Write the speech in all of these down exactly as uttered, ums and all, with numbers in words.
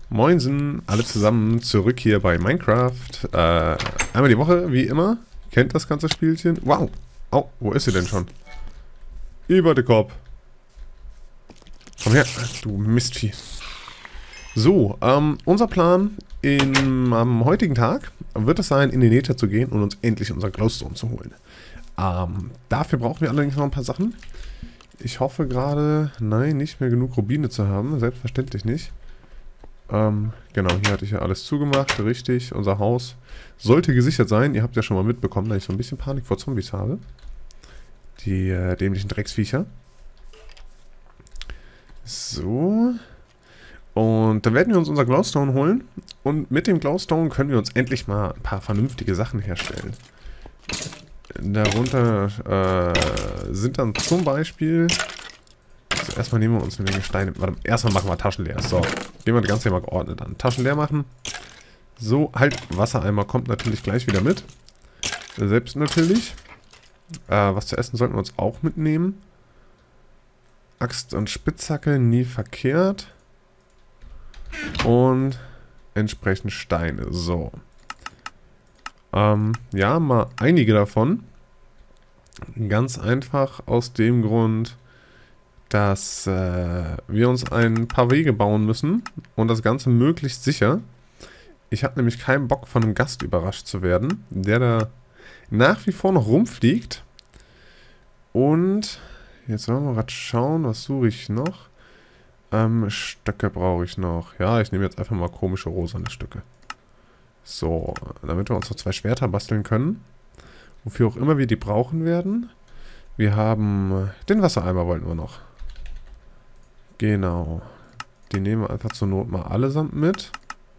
Moinsen, alle zusammen zurück hier bei Minecraft. Äh, einmal die Woche, wie immer. Kennt das ganze Spielchen. Wow. Oh, wo ist sie denn schon? Über den Kopf. Komm her, du Mistvieh. So, ähm, unser Plan in, am heutigen Tag wird es sein, in den Nether zu gehen und uns endlich unser Glowstone zu holen. Ähm, dafür brauchen wir allerdings noch ein paar Sachen. Ich hoffe gerade, nein, nicht mehr genug Rubine zu haben. Selbstverständlich nicht. Ähm, genau, hier hatte ich ja alles zugemacht. Richtig, unser Haus sollte gesichert sein. Ihr habt ja schon mal mitbekommen, dass ich so ein bisschen Panik vor Zombies habe. Die äh, dämlichen Drecksviecher. So. Und dann werden wir uns unser Glowstone holen. Und mit dem Glowstone können wir uns endlich mal ein paar vernünftige Sachen herstellen. Darunter äh, sind dann zum Beispiel... Also erstmal nehmen wir uns eine Menge Steine. Warte, erstmal machen wir Taschen leer. So, gehen wir das Ganze hier mal geordnet an. Taschen leer machen. So, halt, Wassereimer kommt natürlich gleich wieder mit. Selbst natürlich. Äh, was zu essen sollten wir uns auch mitnehmen. Axt und Spitzhacke, nie verkehrt. Und entsprechend Steine. So. Ähm, ja, mal einige davon. Ganz einfach aus dem Grund, dass äh, wir uns ein paar Wege bauen müssen und das Ganze möglichst sicher. Ich habe nämlich keinen Bock, von einem Gast überrascht zu werden, der da nach wie vor noch rumfliegt. Und jetzt wollen wir gerade schauen, was suche ich noch? Ähm, Stöcke brauche ich noch. Ja, ich nehme jetzt einfach mal komische rosane Stücke. So, damit wir uns noch zwei Schwerter basteln können. Wofür auch immer wir die brauchen werden. Wir haben den Wassereimer wollten wir noch. Genau. Die nehmen wir einfach zur Not mal allesamt mit.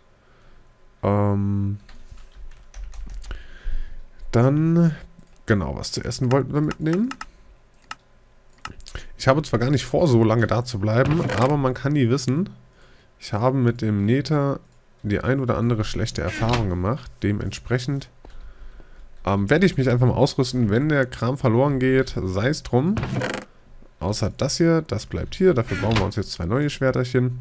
Ähm, dann, genau, was zu essen wollten wir mitnehmen. Ich habe zwar gar nicht vor, so lange da zu bleiben, aber man kann nie wissen. Ich habe mit dem Nether die ein oder andere schlechte Erfahrung gemacht. Dementsprechend ähm, werde ich mich einfach mal ausrüsten, wenn der Kram verloren geht, sei es drum. Außer das hier, das bleibt hier. Dafür bauen wir uns jetzt zwei neue Schwerterchen.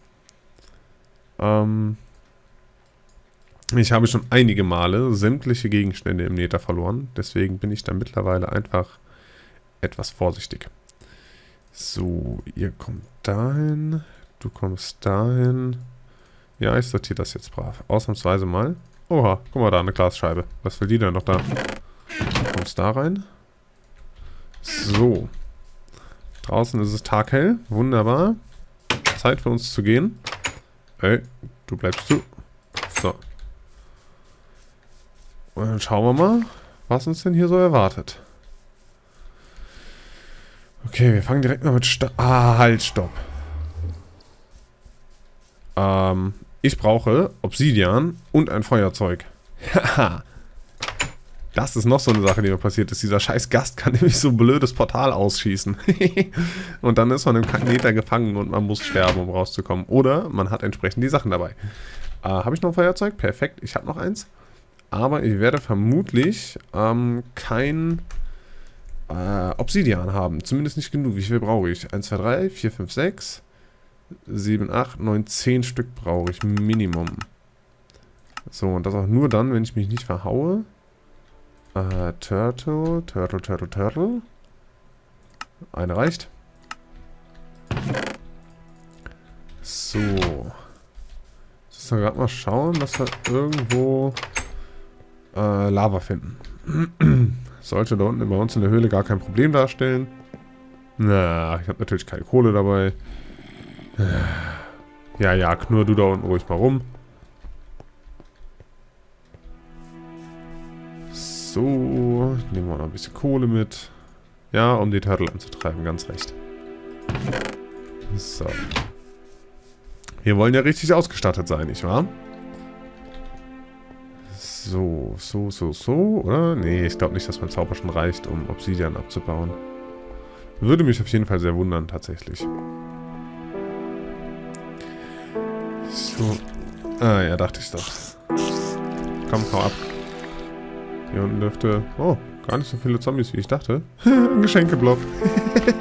Ähm, ich habe schon einige Male sämtliche Gegenstände im Nether verloren. Deswegen bin ich da mittlerweile einfach etwas vorsichtig. So, ihr kommt dahin. Du kommst dahin. Ja, ich sortiere das jetzt brav. Ausnahmsweise mal. Oha, guck mal da, eine Glasscheibe. Was will die denn noch da? Du kommst da rein. So. Draußen ist es taghell. Wunderbar. Zeit für uns zu gehen. Ey, du bleibst zu. So. Und dann schauen wir mal, was uns denn hier so erwartet. Okay, wir fangen direkt mal mit Sta- Ah, halt, stopp. Ähm, ich brauche Obsidian und ein Feuerzeug. Haha. Das ist noch so eine Sache, die mir passiert ist. Dieser scheiß Gast kann nämlich so ein blödes Portal ausschießen. Und dann ist man im Nether gefangen und man muss sterben, um rauszukommen. Oder man hat entsprechend die Sachen dabei. Äh, habe ich noch ein Feuerzeug? Perfekt, ich habe noch eins. Aber ich werde vermutlich ähm, kein äh, Obsidian haben. Zumindest nicht genug. Wie viel brauche ich? eins, zwei, drei, vier, fünf, sechs, sieben, acht, neun, zehn Stück brauche ich Minimum. So, und das auch nur dann, wenn ich mich nicht verhaue. Uh, Turtle, Turtle, Turtle, Turtle. Eine reicht. So. Jetzt müssen wir gerade mal schauen, dass wir irgendwo äh, Lava finden. Sollte da unten bei uns in der Höhle gar kein Problem darstellen. Na, ich habe natürlich keine Kohle dabei. Ja, ja, knurr du da unten ruhig mal rum. So, nehmen wir noch ein bisschen Kohle mit. Ja, um die Turtle anzutreiben, ganz recht. So. Wir wollen ja richtig ausgestattet sein, nicht wahr? So, so, so, so, oder? Nee, ich glaube nicht, dass mein Zauber schon reicht, um Obsidian abzubauen. Würde mich auf jeden Fall sehr wundern, tatsächlich. So. Ah, ja, dachte ich doch. Komm, hau ab. Hier unten dürfte... Oh, gar nicht so viele Zombies, wie ich dachte. Ein Geschenkeblock.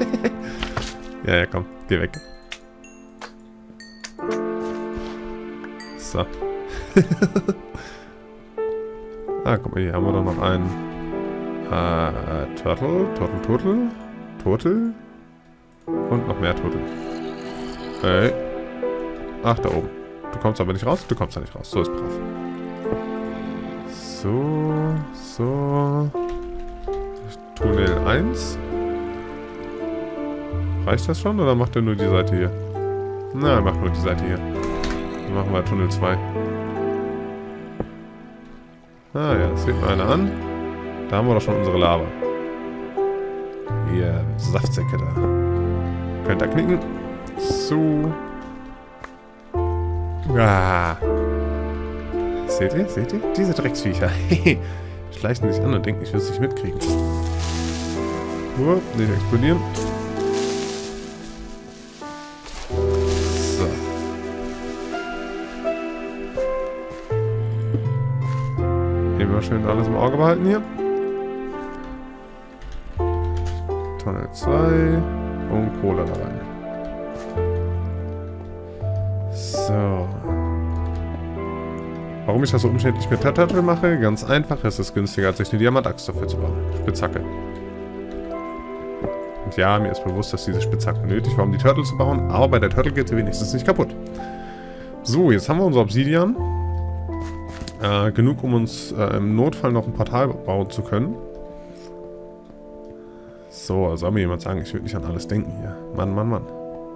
Ja, ja, komm. Geh weg. So. Ah, guck mal, hier haben wir doch noch einen äh, Turtle, Turtle, Turtle, Turtle und noch mehr Turtle. Hey. Ach, da oben. Du kommst aber nicht raus? Du kommst da nicht raus. So ist brav. So, so. Tunnel eins. Reicht das schon oder macht er nur die Seite hier? Na, er macht nur die Seite hier. Dann machen wir Tunnel zwei. Ah ja, das sieht mal einer an. Da haben wir doch schon unsere Lava. Hier, Saftsäcke da. Könnt ihr knicken. So. Ah. Seht ihr? Seht ihr? Diese Drecksviecher. Schleichen sich an und denken, ich will es nicht mitkriegen. Nur, nicht explodieren. So. Immer schön alles im Auge behalten hier. Tunnel zwei und Kohle da rein. So. Warum ich das so umständlich mit Turtle mache? Ganz einfach, es ist günstiger, als sich eine Diamantachs dafür zu bauen. Spitzhacke. Und ja, mir ist bewusst, dass diese Spitzhacke nötig war, um die Turtle zu bauen, aber bei der Turtle geht sie wenigstens nicht kaputt. So, jetzt haben wir unser Obsidian. Äh, genug, um uns äh, im Notfall noch ein Portal bauen zu können. So, soll mir jemand sagen, ich würde nicht an alles denken hier. Mann, Mann, Mann.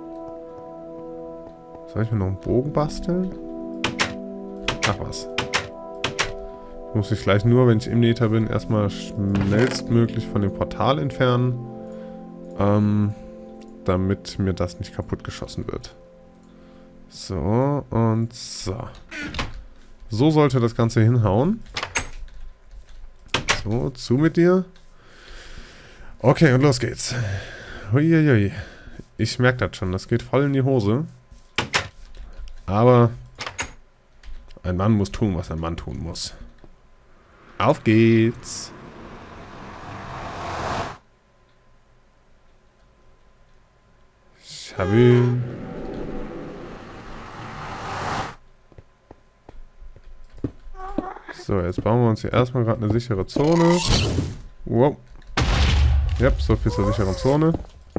Soll ich mir noch einen Bogen basteln? Ach was. Muss ich gleich nur, wenn ich im Nether bin, erstmal schnellstmöglich von dem Portal entfernen. Ähm, damit mir das nicht kaputt geschossen wird. So, und so. So sollte das Ganze hinhauen. So, zu mit dir. Okay, und los geht's. Huiuiui. Ich merke das schon, das geht voll in die Hose. Aber ein Mann muss tun, was ein Mann tun muss. Auf geht's. Schabün. So, jetzt bauen wir uns hier erstmal gerade eine sichere Zone. Wow. Yep, so viel zur sicheren Zone.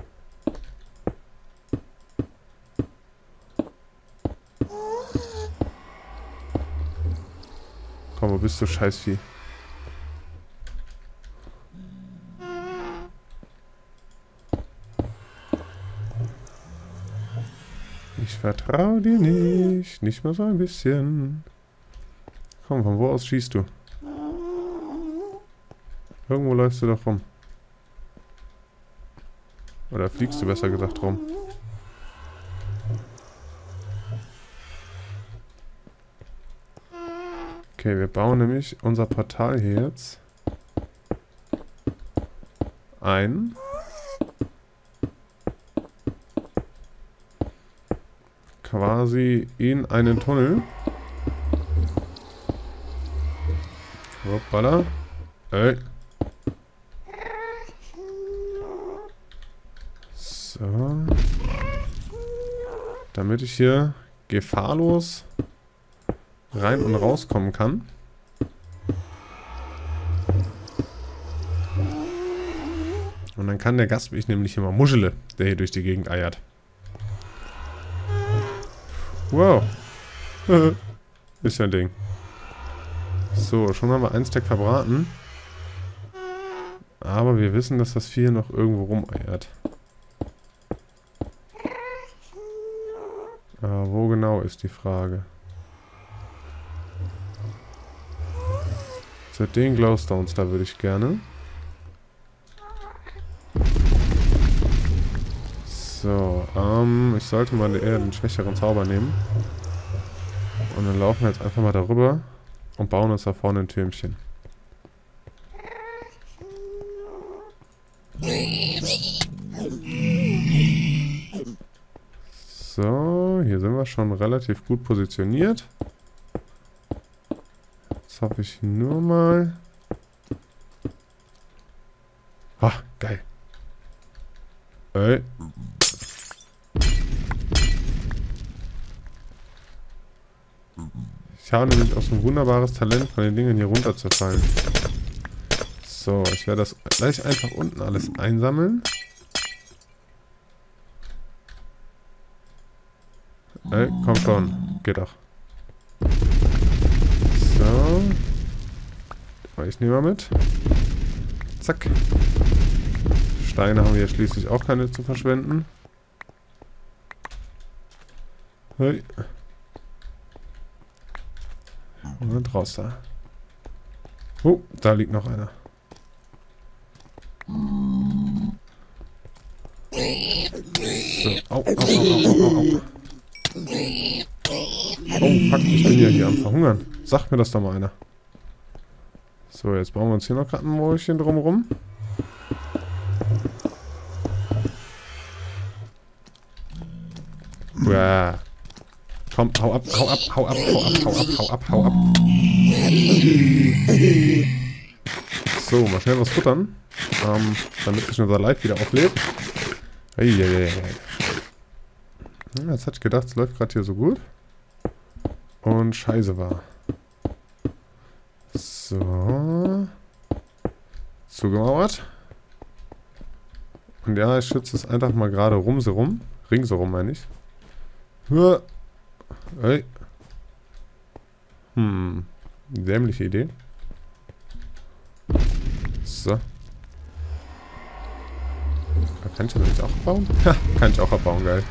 Komm, wo bist du, Scheißvieh? Ich vertraue dir nicht. Nicht mal so ein bisschen. Komm, von wo aus schießt du? Irgendwo läufst du doch rum. Oder fliegst du besser gesagt rum. Okay, wir bauen nämlich unser Portal hier jetzt ein. Quasi in einen Tunnel. Hoppala. Ey. So. Damit ich hier gefahrlos rein und rauskommen kann. Und dann kann der Gast mich nämlich immer Muschele, der hier durch die Gegend eiert. Wow. Ist ja ein Ding. So, schon haben wir ein Stack verbraten. Aber wir wissen, dass das Vieh noch irgendwo rumeiert. Aber wo genau ist die Frage? Zu den Glowstones, da würde ich gerne. So, ähm, ich sollte mal eher den schwächeren Zauber nehmen. Und dann laufen wir jetzt einfach mal darüber und bauen uns da vorne ein Türmchen. So, hier sind wir schon relativ gut positioniert. Jetzt habe ich nur mal... Ah, geil. Ey. Ich habe nämlich auch so ein wunderbares Talent, von den Dingen hier runterzufallen. So, ich werde das gleich einfach unten alles einsammeln. Ey, komm schon. Geht doch. So. Ich nehme mal mit. Zack. Steine haben wir schließlich auch keine zu verschwenden. Hey. Und raus da. Oh, da liegt noch einer. So, au, au, au, au, au, au. Oh, fuck, ich bin ja hier am Verhungern. Sagt mir das doch mal einer. So, jetzt bauen wir uns hier noch gerade ein Mäuschen drumherum. Uah. Komm, hau ab, hau ab, hau ab, hau ab, hau ab, hau ab, hau ab. So, mal schnell was futtern. Ähm, damit sich unser Live wieder auflädt. Eieiei. Jetzt hatte ich gedacht, es läuft gerade hier so gut. Und scheiße war. So. Zugemauert. Und ja, ich schütze es einfach mal gerade rumserum. Ringsherum meine ich. Hör. Ey. Hm. Dämliche Idee. So. Kann ich das jetzt auch abbauen? Ha, kann ich auch abbauen, geil.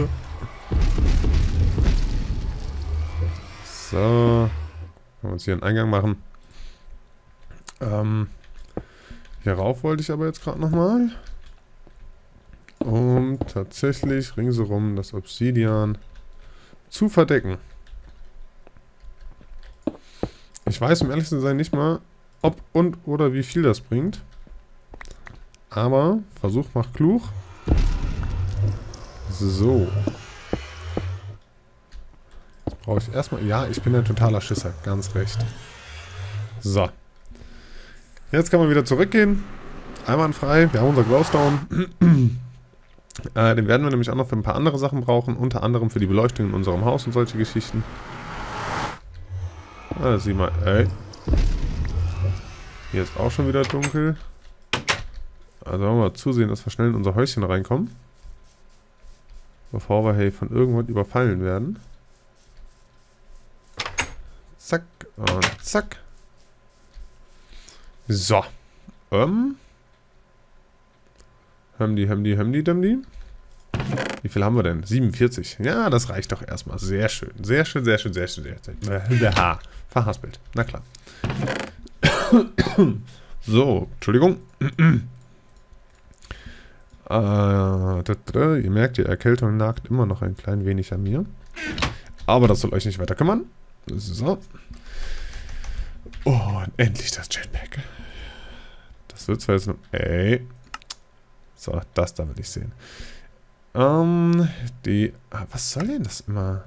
So. Können wir uns hier einen Eingang machen. Ähm. Hierauf wollte ich aber jetzt gerade nochmal. Um tatsächlich ringsherum das Obsidian zu verdecken. Ich weiß, um ehrlich zu sein, nicht mal, ob und oder wie viel das bringt. Aber Versuch macht klug. So. Jetzt brauche ich erstmal... Ja, ich bin ein totaler Schisser. Ganz recht. So. Jetzt kann man wieder zurückgehen. Einwandfrei. Wir haben unser Glowstone. äh, den werden wir nämlich auch noch für ein paar andere Sachen brauchen. Unter anderem für die Beleuchtung in unserem Haus und solche Geschichten. Ah, sieh mal. Ey. Hier ist auch schon wieder dunkel. Also wollen wir mal zusehen, dass wir schnell in unser Häuschen reinkommen. Bevor wir hey, von irgendwann überfallen werden. Zack und zack. So. Ähm. Hemdi, Hemdi, Hemdi, Demdi. Wie viel haben wir denn? siebenundvierzig. Ja, das reicht doch erstmal. Sehr schön. Sehr schön, sehr schön, sehr schön, sehr schön. Der H. Verhaspelt. Na klar. So, Entschuldigung. äh, ihr merkt, die Erkältung nagt immer noch ein klein wenig an mir. Aber das soll euch nicht weiter kümmern. So. Oh, und endlich das Jetpack. Das wird zwar jetzt noch... Ey. So, das da will ich sehen. Ähm, die... Ah, was soll denn das immer?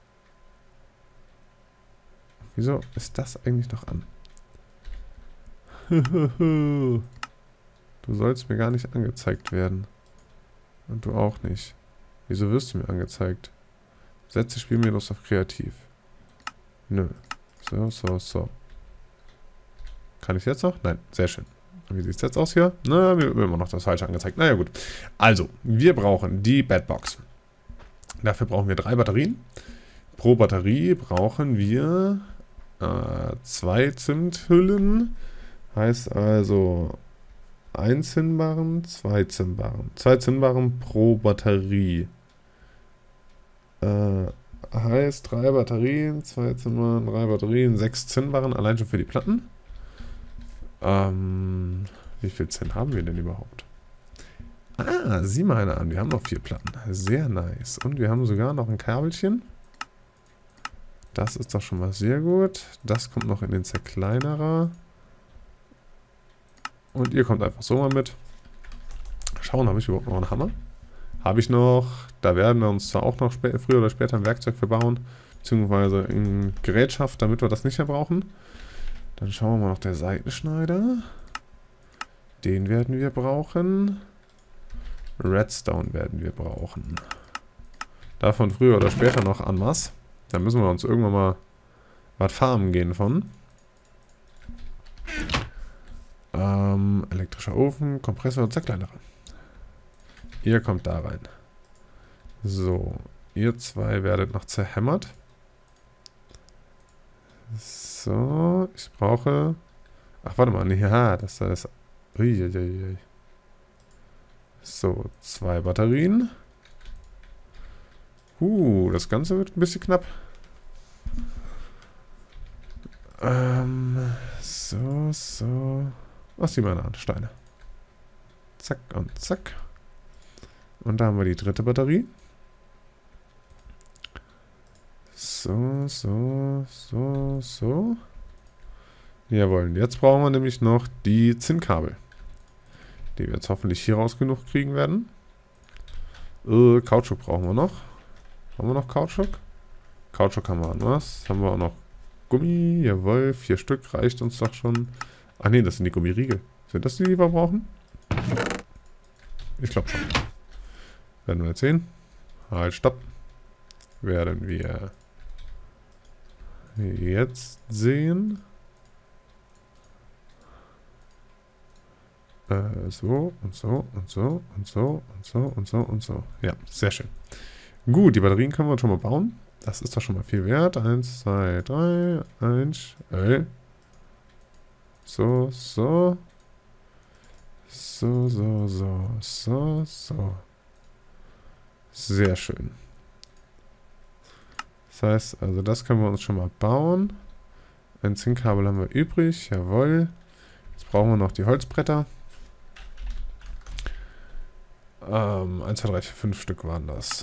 Wieso ist das eigentlich noch an? Du sollst mir gar nicht angezeigt werden. Und du auch nicht. Wieso wirst du mir angezeigt? Setze Spielmodus auf Kreativ. Nö. So, so, so. Kann ich jetzt noch? Nein, sehr schön. Wie sieht es jetzt aus hier? Na, mir wird immer noch das Falsche angezeigt. Naja, gut. Also, wir brauchen die Bedbox. Dafür brauchen wir drei Batterien. Pro Batterie brauchen wir äh, zwei Zimthüllen. Heißt also ein Zinnbarren, zwei Zinnbarren. Zwei Zinnbarren pro Batterie. Äh, heißt drei Batterien, zwei Zinnbarren, drei Batterien, sechs Zinnbarren, allein schon für die Platten. Ähm, wie viel Zinn haben wir denn überhaupt? Ah, sieh mal eine an. Wir haben noch vier Platten. Sehr nice. Und wir haben sogar noch ein Kabelchen. Das ist doch schon mal sehr gut. Das kommt noch in den Zerkleinerer. Und ihr kommt einfach so mal mit. Schauen, habe ich überhaupt noch einen Hammer? Habe ich noch. Da werden wir uns zwar auch noch früher oder später ein Werkzeug für bauen. Beziehungsweise in Gerätschaft, damit wir das nicht mehr brauchen. Dann schauen wir mal noch der Seitenschneider. Den werden wir brauchen. Redstone werden wir brauchen. Davon früher oder später noch en masse. Da müssen wir uns irgendwann mal was farmen gehen von. Ähm, elektrischer Ofen, Kompressor und zerkleinerer. Ihr kommt da rein. So, ihr zwei werdet noch zerhämmert. So, ich brauche... Ach, warte mal, nee, ja, das ist... Uiuiui. So, zwei Batterien. Uh, das Ganze wird ein bisschen knapp. Ähm, so, so. Ach, sieh mal an, Steine. Zack und zack. Und da haben wir die dritte Batterie. So, so, so, so. Jawohl, und jetzt brauchen wir nämlich noch die Zinnkabel. Die wir jetzt hoffentlich hier raus genug kriegen werden. Äh, Kautschuk brauchen wir noch. Haben wir noch Kautschuk? Kautschuk haben wir an was? Haben wir auch noch Gummi? Jawohl, vier Stück reicht uns doch schon. Ach nee, das sind die Gummiriegel. Sind das die, die wir brauchen? Ich glaube schon. Werden wir jetzt sehen. Halt, stopp. Werden wir jetzt sehen. Äh, so und so und so und so und so und so und so. Ja, sehr schön. Gut, die Batterien können wir schon mal bauen. Das ist doch schon mal viel wert. Eins, zwei, drei, eins, ey. So, so. So, so, so, so, so. Sehr schön. Das heißt, also das können wir uns schon mal bauen. Ein Zinkkabel haben wir übrig, jawohl. Jetzt brauchen wir noch die Holzbretter. Ähm, eins, zwei, drei, vier, fünf Stück waren das.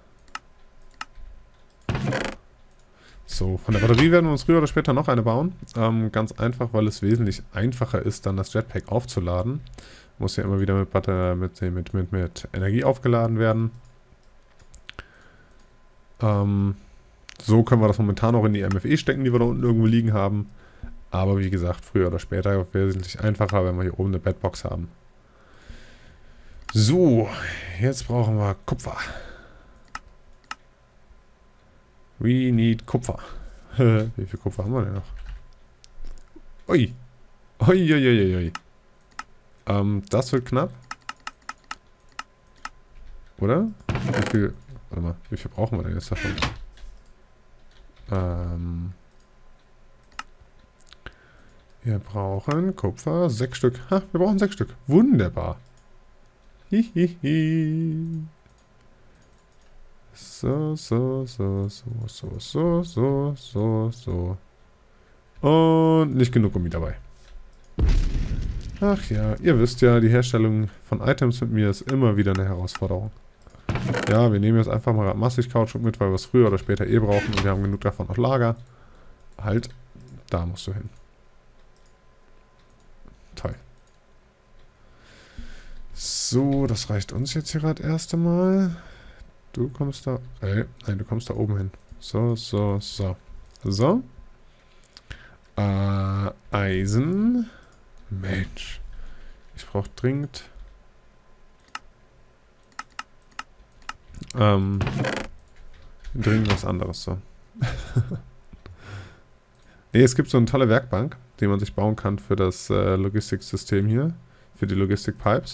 So, von der Batterie werden wir uns früher oder später noch eine bauen. Ähm, ganz einfach, weil es wesentlich einfacher ist, dann das Jetpack aufzuladen. Muss ja immer wieder mit, Batter mit, mit, mit, mit Energie aufgeladen werden. Ähm, so können wir das momentan auch in die M F E stecken, die wir da unten irgendwo liegen haben. Aber wie gesagt, früher oder später wesentlich einfacher, wenn wir hier oben eine Bedbox haben. So, jetzt brauchen wir Kupfer. We need Kupfer. Wie viel Kupfer haben wir denn noch? Ui. Ui, ui, ui, ui. Ähm, das wird knapp. Oder? Wie viel... Warte mal, wie viel brauchen wir denn jetzt davon? Ähm... Wir brauchen Kupfer, sechs Stück. Ha, wir brauchen sechs Stück. Wunderbar. Hihihi. So, so, so, so, so, so, so, so, so. Und nicht genug Gummi dabei. Ach ja, ihr wisst ja, die Herstellung von Items mit mir ist immer wieder eine Herausforderung. Ja, wir nehmen jetzt einfach mal massig Kautschuk mit, weil wir es früher oder später eh brauchen und wir haben genug davon auf Lager. Halt, da musst du hin. Toll. So, das reicht uns jetzt hier gerade erst einmal. Du kommst da... Äh, nein, du kommst da oben hin. So, so, so. So. Äh, Eisen. Mensch. Ich brauche dringend... Ähm... Dringend was anderes, so. Nee, es gibt so eine tolle Werkbank, die man sich bauen kann für das äh, Logistiksystem hier. Für die Logistik-Pipes.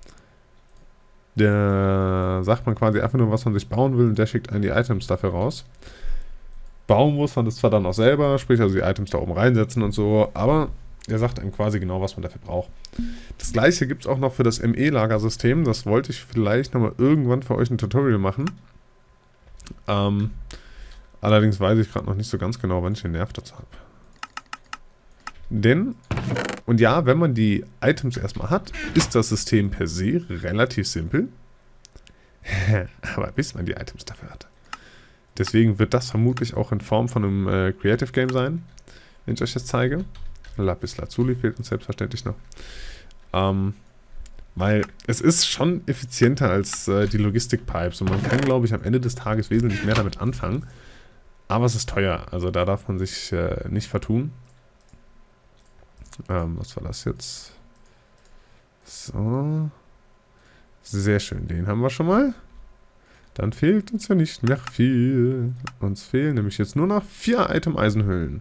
Der sagt man quasi einfach nur, was man sich bauen will und der schickt einen die Items dafür raus. Bauen muss man das zwar dann auch selber, sprich also die Items da oben reinsetzen und so, aber er sagt einem quasi genau, was man dafür braucht. Das gleiche gibt es auch noch für das M E-Lagersystem. Das wollte ich vielleicht nochmal irgendwann für euch ein Tutorial machen. Ähm, allerdings weiß ich gerade noch nicht so ganz genau, wann ich den Nerv dazu habe. Denn... Und ja, wenn man die Items erstmal hat, ist das System per se relativ simpel. Aber bis man die Items dafür hat. Deswegen wird das vermutlich auch in Form von einem äh, Creative Game sein, wenn ich euch das zeige. Lapis Lazuli fehlt uns selbstverständlich noch. Ähm, weil es ist schon effizienter als äh, die Logistik-Pipes. Und man kann, glaube ich, am Ende des Tages wesentlich mehr damit anfangen. Aber es ist teuer. Also da darf man sich äh, nicht vertun. Ähm, was war das jetzt? So. Sehr schön, den haben wir schon mal. Dann fehlt uns ja nicht mehr viel. Uns fehlen nämlich jetzt nur noch vier Item-Eisenhüllen.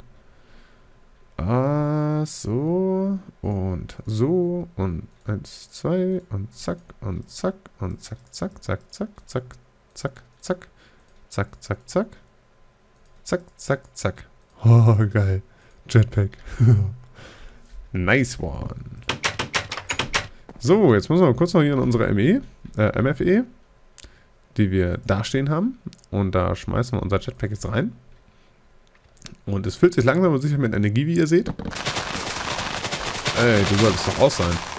Ah, so und so und eins, zwei und zack und zack und zack, zack, zack, zack, zack, zack, zack, zack, zack, zack, zack, zack, zack. Oh, geil. Jetpack. Nice one. So, jetzt müssen wir kurz noch hier in unsere M E, äh, M F E, die wir da stehen haben. Und da schmeißen wir unser Jetpack jetzt rein. Und es füllt sich langsam und sicher mit Energie, wie ihr seht. Ey, du solltest doch raus sein.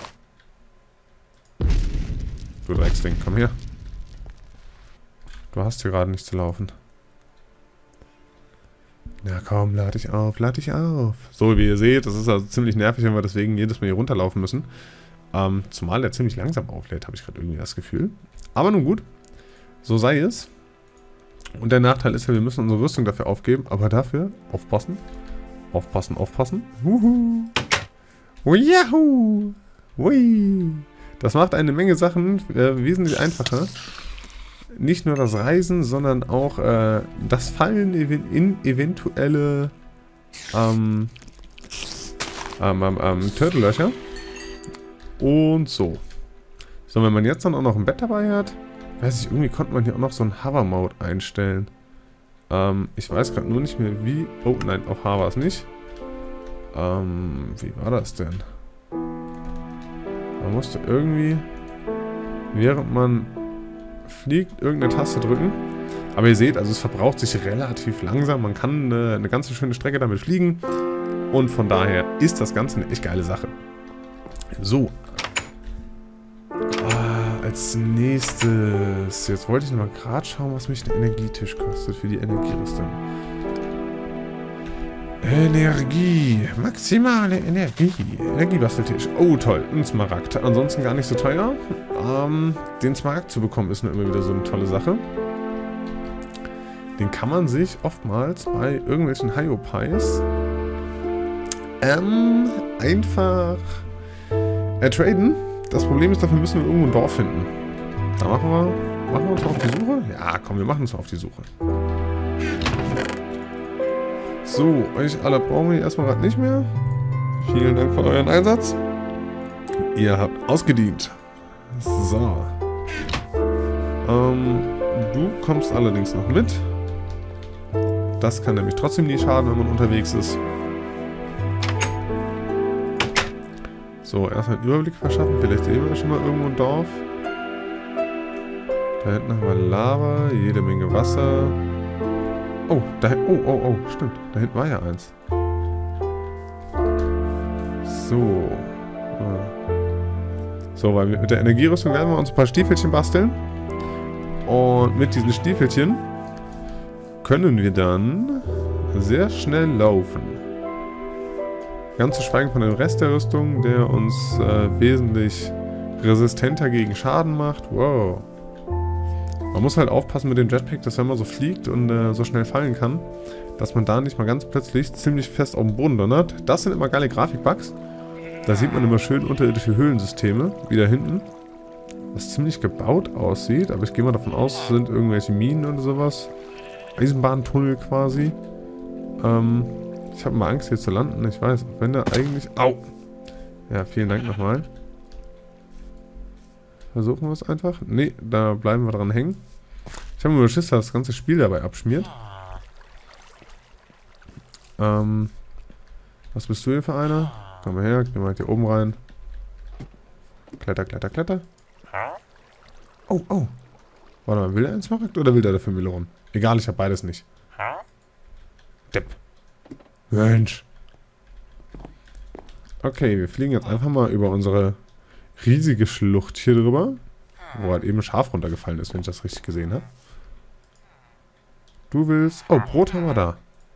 Du Drecksding, komm her. Du hast hier gerade nicht zu laufen. Na komm, lad dich auf, lad dich auf. So, wie ihr seht, das ist also ziemlich nervig, wenn wir deswegen jedes Mal hier runterlaufen müssen. Ähm, zumal er ziemlich langsam auflädt, habe ich gerade irgendwie das Gefühl. Aber nun gut, so sei es. Und der Nachteil ist ja, wir müssen unsere Rüstung dafür aufgeben, aber dafür aufpassen. Aufpassen, aufpassen. Wuhu. Yahoo. Hui. Das macht eine Menge Sachen äh, wesentlich einfacher. Nicht nur das Reisen, sondern auch äh, das Fallen in eventuelle ähm, ähm, ähm, ähm, Turtellöcher. Und so. So, wenn man jetzt dann auch noch ein Bett dabei hat, weiß ich, irgendwie konnte man hier auch noch so einen Hover-Mode einstellen. Ähm, ich weiß gerade nur nicht mehr wie... Oh, nein, auf H war es nicht. Ähm, wie war das denn? Man musste irgendwie, während man fliegt, irgendeine Taste drücken. Aber ihr seht, also es verbraucht sich relativ langsam. Man kann eine, eine ganz schöne Strecke damit fliegen. Und von daher ist das Ganze eine echt geile Sache. So. Ah, als nächstes. Jetzt wollte ich noch mal gerade schauen, was mich der Energietisch kostet für die Energierüstung. Energie. Maximale Energie. Energiebasteltisch. Oh, toll. Ein Smaragd. Ansonsten gar nicht so teuer. Ähm, den Smaragd zu bekommen ist nur immer wieder so eine tolle Sache. Den kann man sich oftmals bei irgendwelchen Hyopies ähm, einfach ertraden. Das Problem ist, dafür müssen wir irgendwo ein Dorf finden. Da machen wir, machen wir uns auf die Suche. Ja, komm, wir machen uns auf die Suche. So, euch alle brauchen wir erstmal gerade nicht mehr. Vielen Dank für euren Einsatz. Ihr habt ausgedient. So. Ähm, du kommst allerdings noch mit. Das kann nämlich trotzdem nie schaden, wenn man unterwegs ist. So, erstmal einen Überblick verschaffen. Vielleicht sehen wir schon mal irgendwo ein Dorf. Da hinten haben wir Lava, jede Menge Wasser. Oh, da hinten. Oh, oh, oh, stimmt. Da hinten war ja eins. So. So, weil mit der Energierüstung werden wir uns ein paar Stiefelchen basteln. Und mit diesen Stiefelchen können wir dann sehr schnell laufen. Ganz zu schweigen von dem Rest der Rüstung, der uns äh, wesentlich resistenter gegen Schaden macht. Wow. Man muss halt aufpassen mit dem Jetpack, dass wenn man so fliegt und äh, so schnell fallen kann, dass man da nicht mal ganz plötzlich ziemlich fest auf den Boden donnert. Das sind immer geile Grafikbugs. Da sieht man immer schön unterirdische Höhlensysteme, wie da hinten. Was ziemlich gebaut aussieht, aber ich gehe mal davon aus, es sind irgendwelche Minen oder sowas. Eisenbahntunnel quasi. Ähm, ich habe mal Angst hier zu landen, ich weiß, wenn da eigentlich... Au! Ja, vielen Dank nochmal. Versuchen wir es einfach. Ne, da bleiben wir dran hängen. Ich habe nur Schiss, dass das ganze Spiel dabei abschmiert. Ähm, was bist du hier für einer? Komm mal her, geh mal hier oben rein. Kletter, kletter, kletter. Oh, oh. Warte mal, will er einen Smaragd oder will der dafür Mühle rum? Egal, ich habe beides nicht. Depp. Mensch. Okay, wir fliegen jetzt einfach mal über unsere riesige Schlucht hier drüber. Wo halt eben ein Schaf runtergefallen ist, wenn ich das richtig gesehen habe. Du willst... Oh, Brot haben wir da.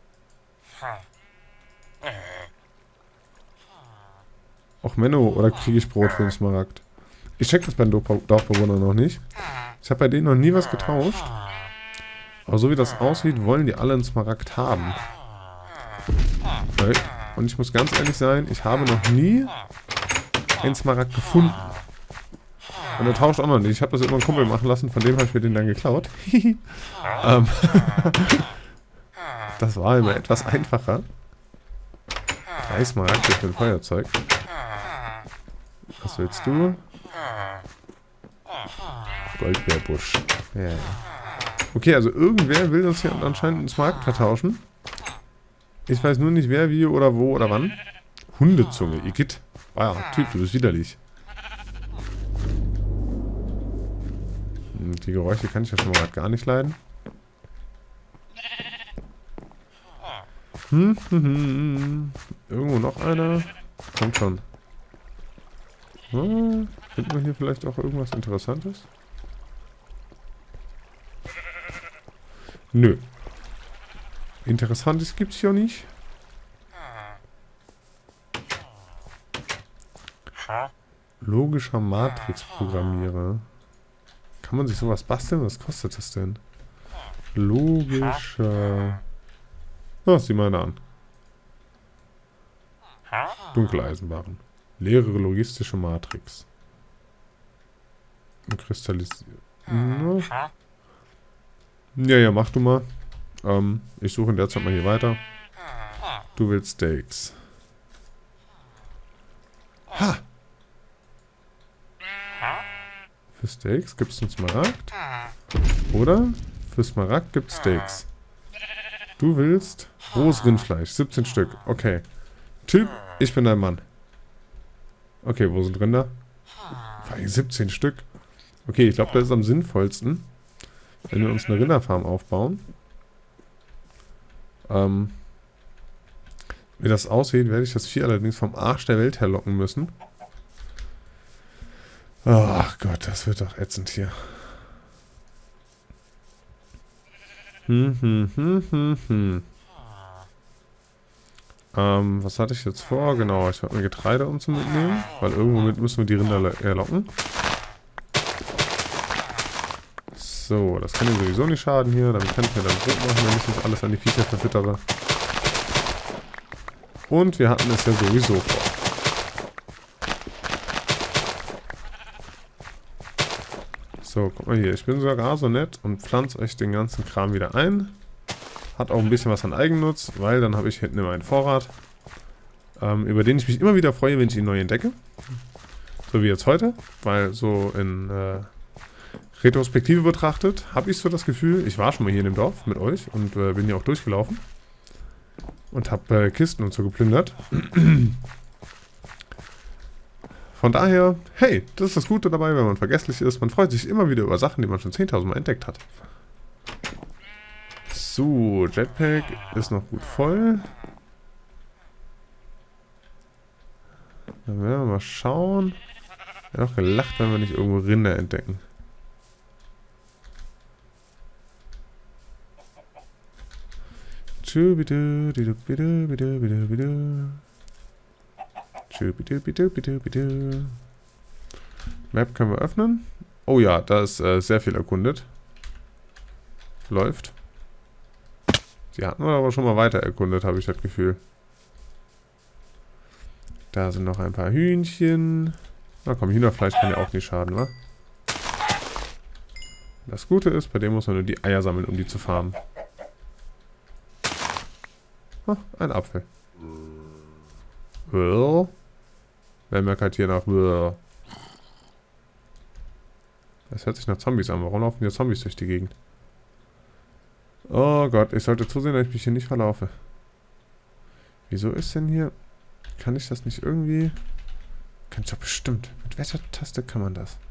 Och, Menno, oder kriege ich Brot für den Smaragd? Ich check das bei den Dorfbewohnern noch nicht. Ich habe bei denen noch nie was getauscht. Aber so wie das aussieht, wollen die alle einen Smaragd haben. Okay. Und ich muss ganz ehrlich sein, ich habe noch nie einen Smaragd gefunden. Und er tauscht auch noch nicht. Ich habe das immer einen Kumpel machen lassen, von dem habe ich mir den dann geklaut. ähm, das war immer etwas einfacher. Drei Smaragde für ein Feuerzeug. Was willst du? Goldbeerbusch. Ja, ja. Okay, also irgendwer will uns hier anscheinend einen Smaragd vertauschen. Ich weiß nur nicht wer, wie oder wo oder wann. Hundezunge, Igitt. Ah ja, Typ, du bist widerlich. Die Geräusche kann ich ja schon mal grad gar nicht leiden. Hm, hm, hm. Irgendwo noch einer. Kommt schon. Hm, finden wir hier vielleicht auch irgendwas Interessantes? Nö. Interessantes gibt's hier nicht. Logischer Matrix-Programmierer. Kann man sich sowas basteln? Was kostet das denn? Logischer... Ah, sieh mal an. Dunkeleisenbaren. Leere logistische Matrix. Kristallisiert. Ja. ja, ja, mach du mal. Ähm, ich suche in der Zeit mal hier weiter. Du willst Steaks. Ha! Für Steaks gibt es einen Smaragd. Oder? Für Smaragd gibt es Steaks. Du willst rohes Rindfleisch. siebzehn Stück. Okay. Typ, ich bin dein Mann. Okay, wo sind Rinder? siebzehn Stück. Okay, ich glaube, das ist am sinnvollsten, wenn wir uns eine Rinderfarm aufbauen. Ähm, wie das aussieht, werde ich das Vieh allerdings vom Arsch der Welt herlocken müssen. Ach Gott, das wird doch ätzend hier. Hm, hm, hm, hm, hm. Ähm, was hatte ich jetzt vor? Genau, ich wollte mir Getreide um zu mitnehmen, weil irgendwo mit müssen wir die Rinder erlocken. So, das kann ja sowieso nicht schaden hier. Damit kann ich mir dann Brot machen, wenn ich nicht alles an die Viecher verfüttere. Und wir hatten es ja sowieso vor. So, guck mal hier. Ich bin sogar so nett und pflanze euch den ganzen Kram wieder ein. Hat auch ein bisschen was an Eigennutz, weil dann habe ich hinten immer einen Vorrat, ähm, über den ich mich immer wieder freue, wenn ich ihn neu entdecke. So wie jetzt heute, weil so in äh, Retrospektive betrachtet, habe ich so das Gefühl, ich war schon mal hier in dem Dorf mit euch und äh, bin hier auch durchgelaufen und habe äh, Kisten und so geplündert. Von daher, hey, das ist das Gute dabei, wenn man vergesslich ist. Man freut sich immer wieder über Sachen, die man schon zehntausend Mal entdeckt hat. So, Jetpack ist noch gut voll. Dann werden wir mal schauen. Ich habe auch gelacht, wenn wir nicht irgendwo Rinder entdecken. Map können wir öffnen. Oh ja, da ist äh, sehr viel erkundet. Läuft. Die hatten wir aber schon mal weiter erkundet, habe ich das Gefühl. Da sind noch ein paar Hühnchen. Na komm, Hühnerfleisch kann ja auch nicht schaden, wa? Das Gute ist, bei dem muss man nur die Eier sammeln, um die zu farmen. Oh, ein Apfel. Well. Wer meckert hier nach? Well. Das hört sich nach Zombies an. Warum laufen hier Zombies durch die Gegend? Oh Gott, ich sollte zusehen, dass ich mich hier nicht verlaufe. Wieso ist denn hier... Kann ich das nicht irgendwie... Kann ich doch bestimmt. Mit welcher Taste kann man das?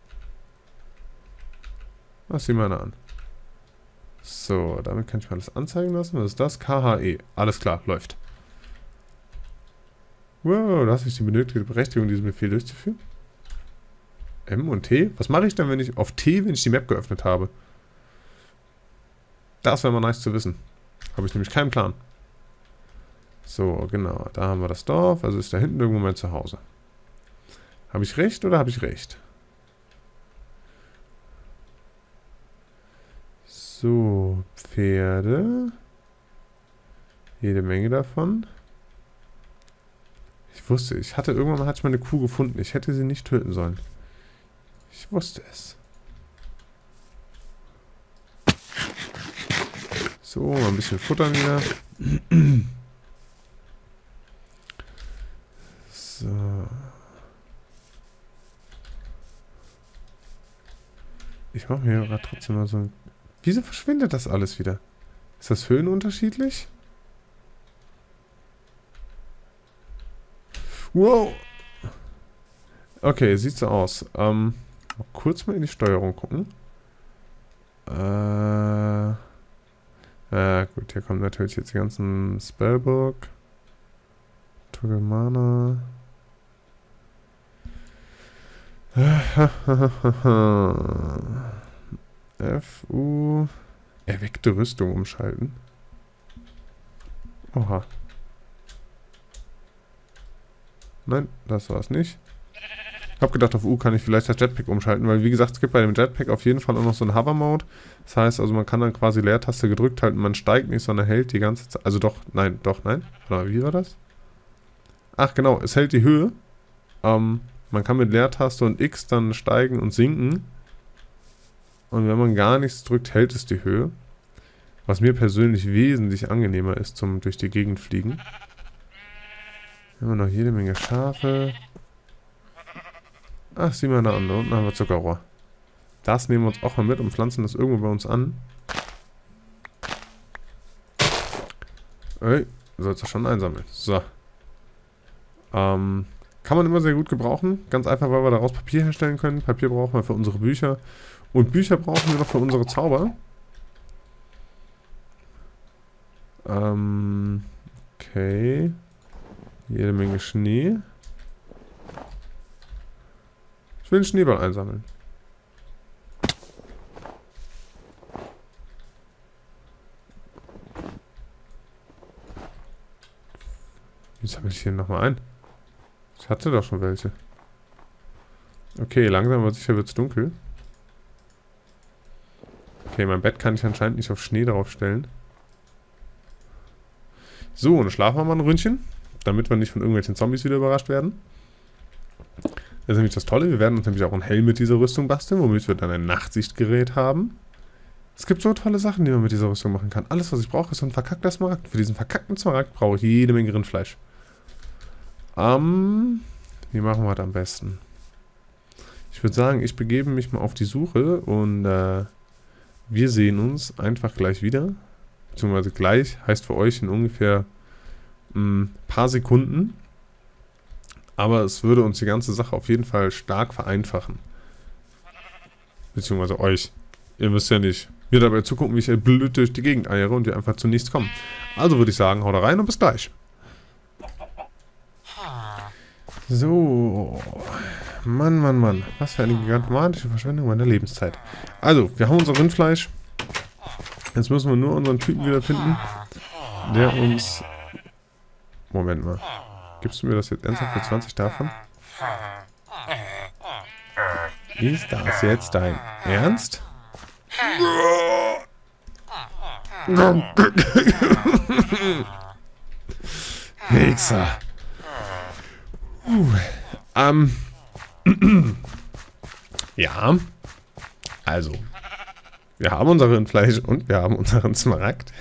Was sieh mal an. So, damit kann ich mal das anzeigen lassen. Was ist das? K H E. Alles klar, läuft. Wow, da hast du die benötigte Berechtigung, diesen Befehl durchzuführen. M und T? Was mache ich denn, wenn ich auf T, wenn ich die Map geöffnet habe? Das wäre mal nice zu wissen. Habe ich nämlich keinen Plan. So, genau. Da haben wir das Dorf. Also ist da hinten irgendwo mein Zuhause. Habe ich recht oder habe ich recht? So, Pferde. Jede Menge davon. Ich wusste, ich hatte irgendwann mal hatte ich mal eine Kuh gefunden. Ich hätte sie nicht töten sollen. Ich wusste es. So, mal ein bisschen futtern wieder. So. Ich mache mir gerade trotzdem mal so ein... Wieso verschwindet das alles wieder? Ist das höhenunterschiedlich? Wow! Okay, sieht so aus. Ähm, mal kurz mal in die Steuerung gucken. Äh... Ja, gut, hier kommen natürlich jetzt die ganzen Spellbook. Toggle Mana. F, U. Erweckte Rüstung umschalten. Oha. Nein, das war es nicht. Ich habe gedacht, auf U kann ich vielleicht das Jetpack umschalten, weil wie gesagt, es gibt bei dem Jetpack auf jeden Fall auch noch so einen Hover-Mode. Das heißt, also man kann dann quasi Leertaste gedrückt halten, man steigt nicht, sondern hält die ganze Zeit. Also doch, nein, doch, nein. Oder wie war das? Ach genau, es hält die Höhe. Ähm, man kann mit Leertaste und X dann steigen und sinken. Und wenn man gar nichts drückt, hält es die Höhe. Was mir persönlich wesentlich angenehmer ist zum durch die Gegend fliegen. Hier haben wir noch jede Menge Schafe. Ach, sieh mal da an, da unten haben wir Zuckerrohr. Das nehmen wir uns auch mal mit und pflanzen das irgendwo bei uns an. Ey, sollst du schon einsammeln. So. Ähm, kann man immer sehr gut gebrauchen. Ganz einfach, weil wir daraus Papier herstellen können. Papier brauchen wir für unsere Bücher. Und Bücher brauchen wir noch für unsere Zauber. Ähm, okay. Jede Menge Schnee. Ich will einen Schneeball einsammeln. Wie sammle ich hier nochmal ein? Ich hatte doch schon welche. Okay, langsam aber sicher wird es dunkel. Okay, mein Bett kann ich anscheinend nicht auf Schnee draufstellen. So, und dann schlafen wir mal ein Ründchen, damit wir nicht von irgendwelchen Zombies wieder überrascht werden. Das ist nämlich das Tolle, wir werden uns nämlich auch einen Helm mit dieser Rüstung basteln, womit wir dann ein Nachtsichtgerät haben. Es gibt so tolle Sachen, die man mit dieser Rüstung machen kann. Alles, was ich brauche, ist so ein verkackter Smaragd. Für diesen verkackten Smaragd brauche ich jede Menge Rindfleisch. Ähm, wie machen wir das am besten? Ich würde sagen, ich begebe mich mal auf die Suche und äh, wir sehen uns einfach gleich wieder. Beziehungsweise gleich heißt für euch in ungefähr ein paar Sekunden. Aber es würde uns die ganze Sache auf jeden Fall stark vereinfachen. Beziehungsweise euch. Ihr müsst ja nicht mir dabei zugucken, wie ich blöd durch die Gegend eiere und wir einfach zu nichts kommen. Also würde ich sagen, haut rein und bis gleich. So. Mann, Mann, Mann. Was für eine gigantische Verschwendung meiner Lebenszeit. Also, wir haben unser Rindfleisch. Jetzt müssen wir nur unseren Typen wiederfinden, der uns... Moment mal. Gibst du mir das jetzt ernsthaft für zwanzig davon? Ist das jetzt dein Ernst? Hexer. Uh, ähm. Ja. Also. Wir haben unser Rindfleisch und wir haben unseren Smaragd.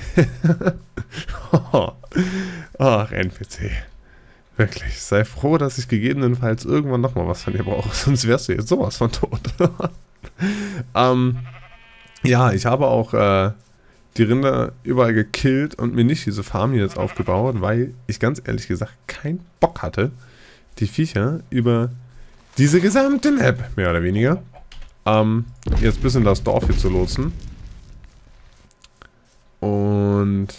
Ach, N P C. Wirklich. Sei froh, dass ich gegebenenfalls irgendwann nochmal was von dir brauche. Sonst wärst du jetzt sowas von tot. ähm. Ja, ich habe auch äh, die Rinder überall gekillt und mir nicht diese Farm hier jetzt aufgebaut, weil ich ganz ehrlich gesagt keinen Bock hatte, die Viecher über diese gesamte Map, mehr oder weniger, ähm, jetzt bis in das Dorf hier zu lotsen. Und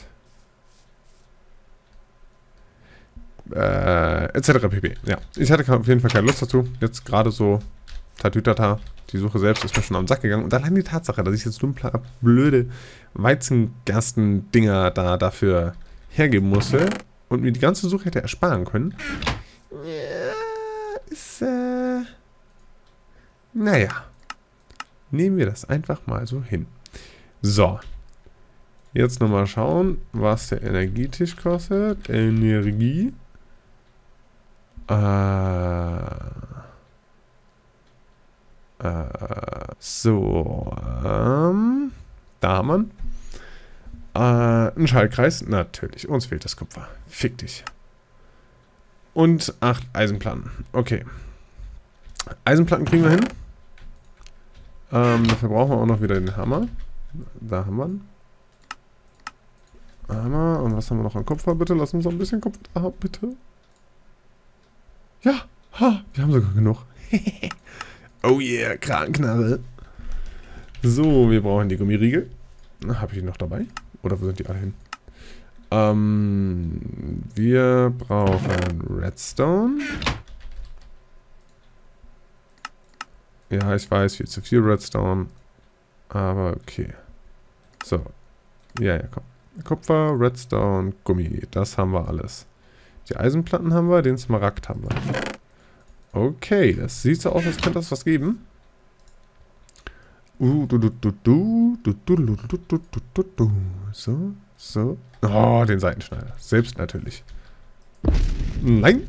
äh, et cetera pp. Ja, ich hatte auf jeden Fall keine Lust dazu. Jetzt gerade so Tatütata. Die Suche selbst ist mir schon am Sack gegangen. Und allein die Tatsache, dass ich jetzt nur ein paar blöde Weizengersten-Dinger da dafür hergeben musste und mir die ganze Suche hätte ersparen können, ja, ist, äh, naja. Nehmen wir das einfach mal so hin. So. Jetzt nochmal schauen, was der Energietisch kostet. Energie. Äh... Äh, so. Ähm, da haben wir ihn. Äh, ein Schaltkreis. Natürlich. Uns fehlt das Kupfer. Fick dich. Und acht Eisenplatten. Okay. Eisenplatten kriegen wir hin. Ähm, dafür brauchen wir auch noch wieder den Hammer. Da haben wir ihn. Hammer. Und was haben wir noch an Kupfer? Bitte, lass uns noch ein bisschen Kupfer da haben, bitte. Ja. Ha, wir haben sogar genug. Oh yeah, Kranknarre. So, wir brauchen die Gummiriegel. Habe ich die noch dabei? Oder wo sind die alle hin? Ähm, wir brauchen Redstone. Ja, ich weiß, viel zu viel Redstone. Aber okay. So. Ja, ja, komm. Kupfer, Redstone, Gummi. Das haben wir alles. Die Eisenplatten haben wir, den Smaragd haben wir. Okay, das sieht so aus, als könnte das was geben. Uh, du, du, du, du, du, du, du, du, du, du, du. So, so. Oh, den Seitenschneider. Selbst natürlich. Nein.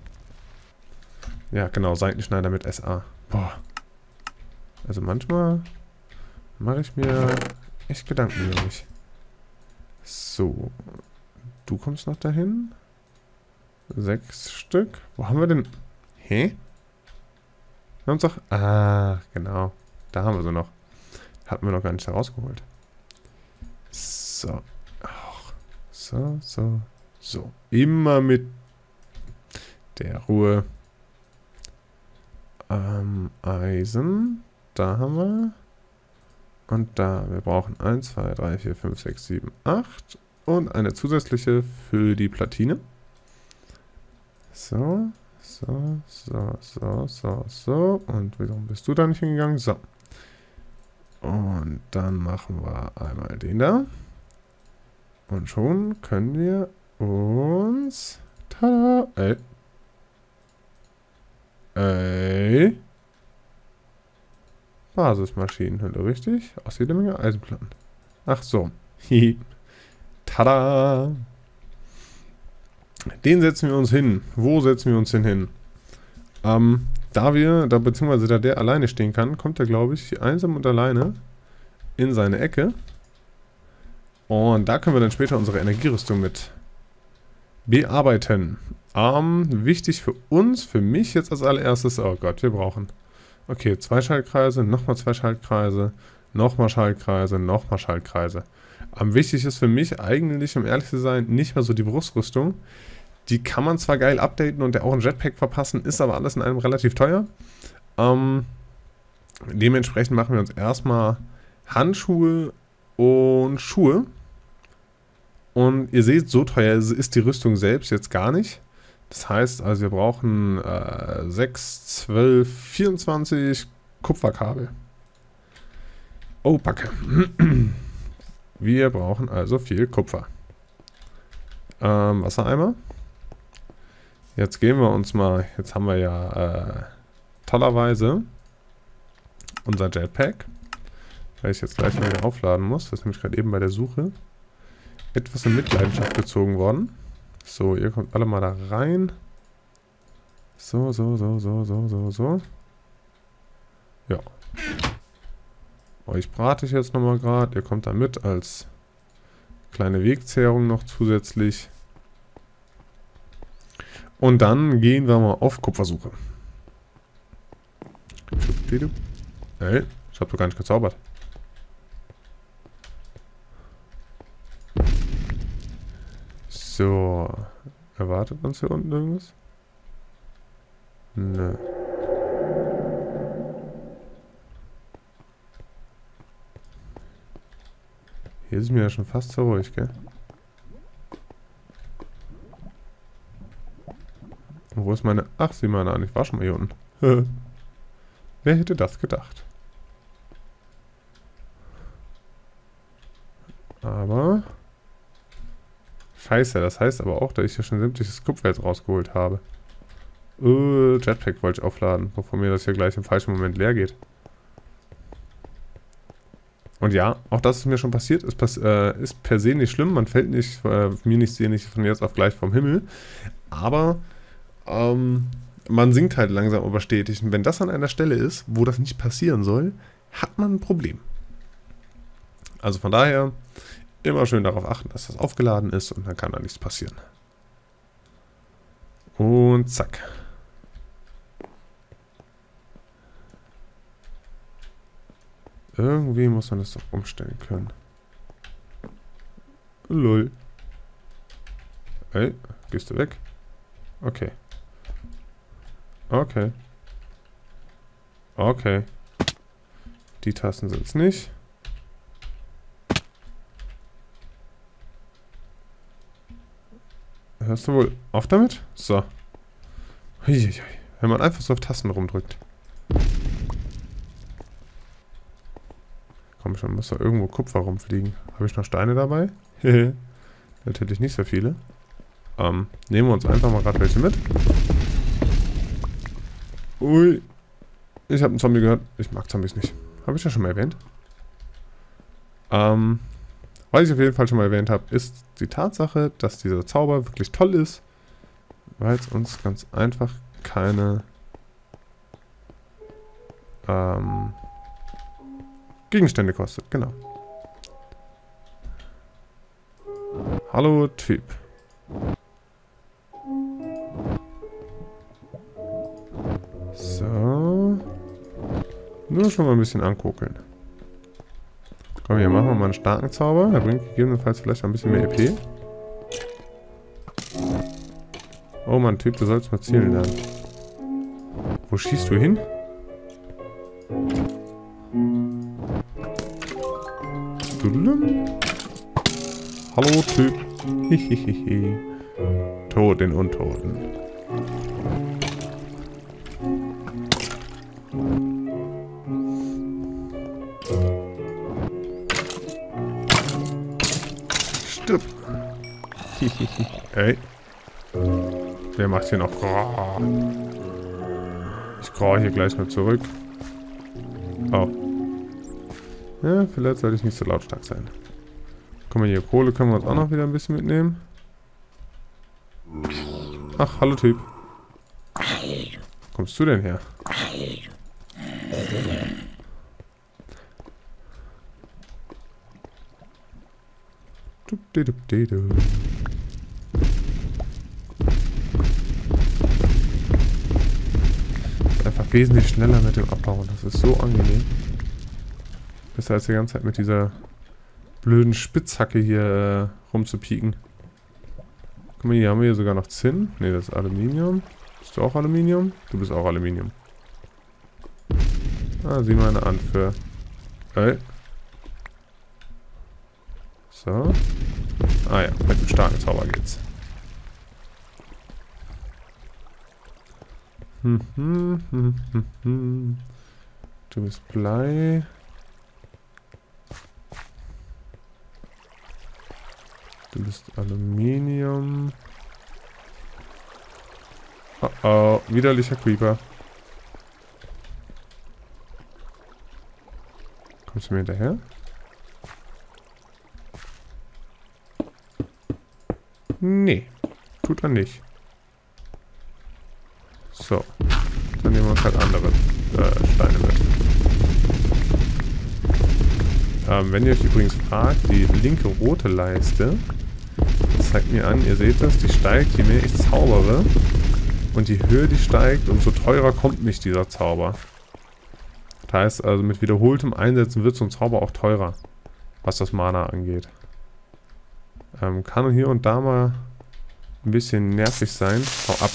Ja, genau, Seitenschneider mit S A. Boah. Also manchmal mache ich mir echt Gedanken über mich. So. Du kommst noch dahin. Sechs Stück. Wo haben wir denn... Hä? Wir haben uns doch... Ah, genau. Da haben wir sie noch. Hatten wir noch gar nicht herausgeholt. So. Ach, so, so, so. Immer mit der Ruhe. Ähm, Eisen. Da haben wir. Und da. Wir brauchen eins, zwei, drei, vier, fünf, sechs, sieben, acht. Und eine zusätzliche für die Platine. So. So, so, so, so, so. Und warum bist du da nicht hingegangen? So. Und dann machen wir einmal den da. Und schon können wir uns... Tada! Ey. Ey. Basismaschinenhülle, richtig? Aus jeder Menge Eisenplatten. Ach so. Hihi. Tada! Den setzen wir uns hin. Wo setzen wir uns denn hin? Ähm, da wir, da beziehungsweise da der alleine stehen kann, kommt er, glaube ich, einsam und alleine in seine Ecke. Und da können wir dann später unsere Energierüstung mit bearbeiten. Ähm, wichtig für uns, für mich jetzt als allererstes, oh Gott, wir brauchen, okay, zwei Schaltkreise, nochmal zwei Schaltkreise, nochmal Schaltkreise, nochmal Schaltkreise. Am wichtig ist für mich eigentlich, um ehrlich zu sein, nicht mehr so die Brustrüstung. Die kann man zwar geil updaten und der auch ein Jetpack verpassen, ist aber alles in einem relativ teuer. Ähm, dementsprechend machen wir uns erstmal Handschuhe und Schuhe. Und ihr seht, so teuer ist die Rüstung selbst jetzt gar nicht. Das heißt, also wir brauchen äh, sechs, zwölf, vierundzwanzig Kupferkabel. Oh, Backe. Wir brauchen also viel Kupfer. Ähm, Wassereimer. Jetzt gehen wir uns mal, jetzt haben wir ja äh, tollerweise unser Jetpack, weil ich jetzt gleich mal wieder aufladen muss. Das ist nämlich gerade eben bei der Suche etwas in Mitleidenschaft gezogen worden. So, ihr kommt alle mal da rein. So, so, so, so, so, so, so. Ja. Euch brate ich jetzt nochmal gerade. Ihr kommt da mit als kleine Wegzehrung noch zusätzlich. Und dann gehen wir mal auf Kupfersuche. Hey, ich hab doch gar nicht gezaubert. So. Erwartet uns hier unten irgendwas? Nö. Hier ist mir ja schon fast so ruhig, gell? Und wo ist meine... Ach, sieh mal an, ich war schon mal hier unten. Wer hätte das gedacht? Aber... Scheiße, das heißt aber auch, dass ich ja schon sämtliches Kupfer jetzt rausgeholt habe. Uh, Jetpack wollte ich aufladen, bevor mir das hier gleich im falschen Moment leer geht. Und ja, auch das ist mir schon passiert, ist, pass äh, ist per se nicht schlimm, man fällt nicht, äh, mir nicht, sehe nicht von jetzt auf gleich vom Himmel. Aber ähm, man sinkt halt langsam aber stetig. Und wenn das an einer Stelle ist, wo das nicht passieren soll, hat man ein Problem. Also von daher immer schön darauf achten, dass das aufgeladen ist und dann kann da nichts passieren. Und zack. Irgendwie muss man das doch umstellen können. Lol. Ey, gehst du weg? Okay. Okay. Okay. Die Tasten sind es nicht. Hörst du wohl auf damit? So. Uiuiui. Wenn man einfach so auf Tasten rumdrückt. Komm schon, muss da irgendwo Kupfer rumfliegen. Habe ich noch Steine dabei? Natürlich nicht so viele. Ähm, nehmen wir uns einfach mal gerade welche mit. Ui. Ich habe einen Zombie gehört. Ich mag Zombies nicht. Habe ich ja schon mal erwähnt. Ähm, was ich auf jeden Fall schon mal erwähnt habe, ist die Tatsache, dass dieser Zauber wirklich toll ist, weil es uns ganz einfach keine ähm, Gegenstände kostet. Genau. Hallo, Typ. So. Nur schon mal ein bisschen angucken. Komm, hier machen wir mal einen starken Zauber. Der bringt gegebenenfalls vielleicht ein bisschen mehr E P. Oh Mann, Typ, du sollst mal zielen lernen. Wo schießt du hin? Hallo, Typ. Hihihihi. Tod den Untoten. Stirb. Hihihi. Ey. Wer macht hier noch? Ich graue hier gleich mal zurück. Oh. Ja, vielleicht sollte ich nicht so lautstark sein. Guck mal hier, Kohle können wir uns auch noch wieder ein bisschen mitnehmen. Ach, hallo Typ. Wo kommst du denn her? Ist einfach wesentlich schneller mit dem Abbauen. Das ist so angenehm. Besser als die ganze Zeit mit dieser blöden Spitzhacke hier äh, rumzupieken. Guck mal, hier haben wir hier sogar noch Zinn. Ne, das ist Aluminium. Bist du auch Aluminium? Du bist auch Aluminium. Ah, sieh mal eine an für... Ey. So. Ah ja, mit dem starken Zauber geht's. Hm, hm, hm, hm, hm. Du bist Blei. Du bist Aluminium. Oh oh, widerlicher Creeper. Kommst du mir hinterher? Nee, tut er nicht. So, dann nehmen wir uns halt andere äh, Steine mit. Ähm, wenn ihr euch übrigens fragt, die linke rote Leiste zeigt mir an, ihr seht das, die steigt, je mehr ich zaubere. Und je höher die steigt, umso teurer kommt mich dieser Zauber. Das heißt also, mit wiederholtem Einsetzen wird so ein Zauber auch teurer, was das Mana angeht. Ähm, kann hier und da mal ein bisschen nervig sein. Hau ab.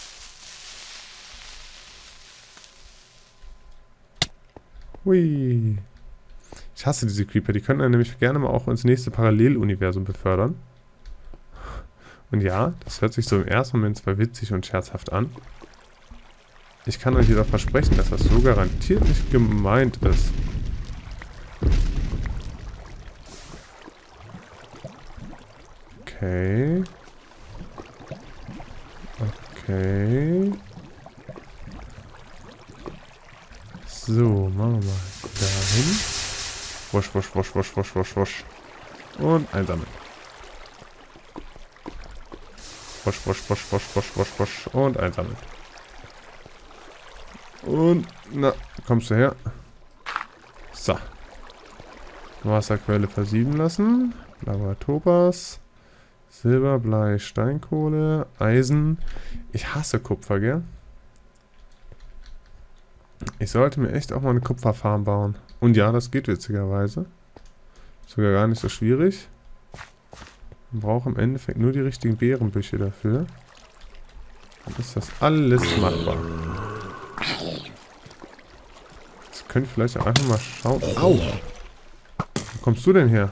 Hui. Ich hasse diese Creeper. Die können einen nämlich gerne mal auch ins nächste Paralleluniversum befördern. Und ja, das hört sich so im ersten Moment zwar witzig und scherzhaft an. Ich kann euch jedoch versprechen, dass das so garantiert nicht gemeint ist. Okay. Okay. So, machen wir mal dahin. Wusch, wusch, wusch, wusch, wusch, wusch, wusch. Und einsammeln. Wusch, wusch, wusch, wusch, wusch, wusch, wusch. Und einsammeln. Und, na, kommst du her. So. Wasserquelle versieben lassen. Blauer Topaz. Silber, Blei, Steinkohle, Eisen. Ich hasse Kupfer, gell? Ich sollte mir echt auch mal eine Kupferfarm bauen. Und ja, das geht witzigerweise. Sogar gar nicht so schwierig. Man braucht im Endeffekt nur die richtigen Beerenbüsche dafür. Dann ist das alles machbar. Jetzt könnte ich vielleicht auch einfach mal schauen. Au! Wo kommst du denn her?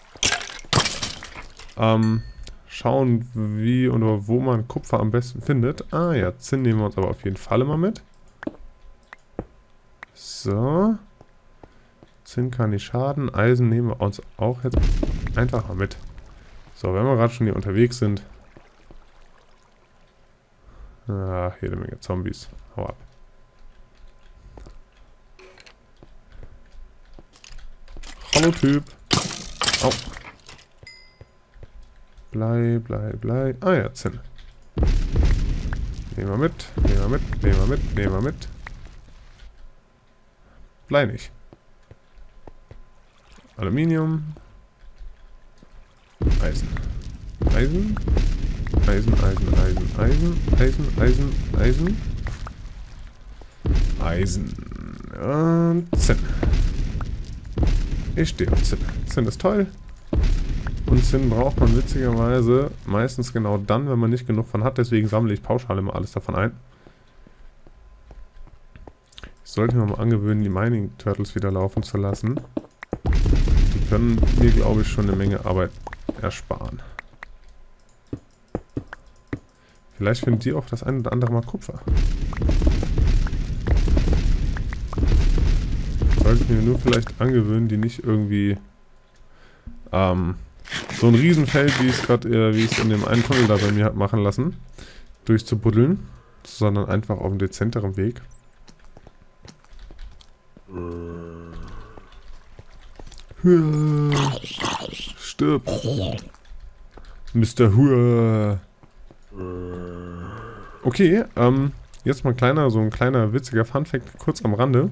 Ähm, schauen, wie oder wo man Kupfer am besten findet. Ah ja, Zinn nehmen wir uns aber auf jeden Fall immer mit. So. Zinn kann nicht schaden. Eisen nehmen wir uns auch jetzt einfach mal mit. So, wenn wir gerade schon hier unterwegs sind. Ah, jede Menge Zombies. Hau ab. Hallo Typ. Au. Blei, Blei, Blei. Ah ja, Zinn. Nehmen wir mit, nehmen wir mit, nehmen wir mit, nehmen wir mit. Blei nicht. Aluminium. Eisen. Eisen. Eisen, Eisen, Eisen, Eisen, Eisen, Eisen, Eisen. Eisen. Und Zinn. Ich stehe auf Zinn. Zinn ist toll. Und Zinn braucht man witzigerweise meistens genau dann, wenn man nicht genug von hat. Deswegen sammle ich pauschal immer alles davon ein. Ich sollte mir mal angewöhnen, die Mining Turtles wieder laufen zu lassen. Die können mir, glaube ich, schon eine Menge Arbeit ersparen. Vielleicht finden die auch das ein oder andere Mal Kupfer. Sollte ich mir nur vielleicht angewöhnen, die nicht irgendwie ähm, so ein Riesenfeld, wie es gerade, äh, wie es in dem einen Tunnel da bei mir hat machen lassen, durchzubuddeln, sondern einfach auf einem dezenteren Weg. Stirb! Mister Hua! Okay, ähm, jetzt mal ein kleiner, so ein kleiner witziger Funfact kurz am Rande.